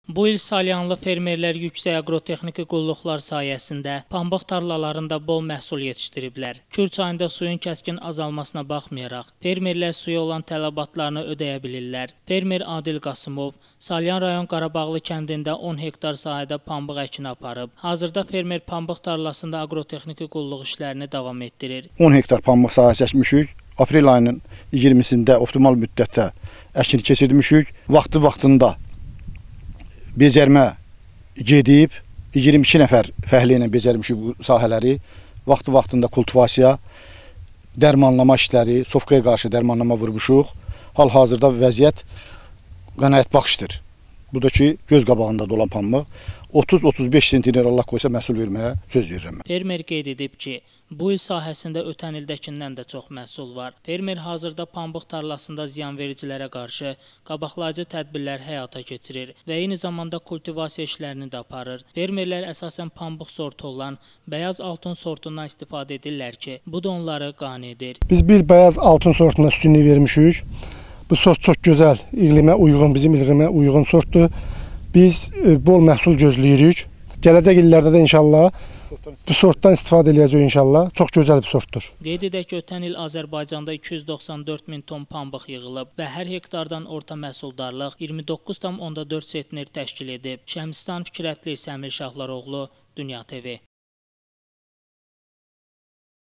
Bu il salyanlı fermerlər yüksək aqrotexniki qulluqlar sayəsində pambıq tarlalarında bol məhsul yetişdiriblər. Kür çayında suyun kəskin azalmasına baxmayaraq, fermerlər suya olan tələbatlarını ödəyə bilirlər. Fermer Adil Qasımov, Salyan rayon Qarabağlı kəndində 10 hektar sahədə pambıq əkini aparıb. Hazırda fermer pambıq tarlasında aqrotexniki qulluq işlərini davam etdirir. 10 hektar pambıq sahəsi əkmişik. Aprel ayının 20-sində optimal müddətdə əkini keçirmişik. Vaxtında becərmə gedib, 22 nəfər fəhlə ilə becərmişik bu sahələri. Vaxtında kultivasiya, dərmanlama işləri, sofkaya qarşı dərmanlama vurmuşuq. Hal-hazırda vəziyyət qənaətbəxşdir. Bu da ki, göz qabağında dolan pambıq. 30-35 sentiner Allah qoysa məhsul verməyə söz verirəm. Fermer qeyd edib ki, bu il sahəsində ötən ildəkindən də çox məhsul var. Fermer hazırda pambıq tarlasında ziyanvericilərə qarşı qabaqlayıcı tədbirlər həyata keçirir və eyni zamanda kultivasiya işlərini də aparır. Fermerlər əsasən pambıq sortu olan bəyaz altun sortundan istifadə edirlər ki, bu da onları qane edir. Biz bir bəyaz altun sortuna üstünlük vermişik. Bu sort çox gözəl, iqlimə uyğun, bizim iqlimə uyğun sortdur. Biz bol məhsul gözləyirik. Gələcək illərdə də inşallah bu sortdan istifadə edəcəyik inşallah. Çox gözəl bir sortdur. Qeyd edək ki, ötən il Azərbaycanda 294 min ton pambıq yığılıb və hər hektardan orta məhsuldarlıq 29,4 sentner təşkil edib. Şəmsistan Fikrətli, Səmir Şahlar oğlu, Dünya TV.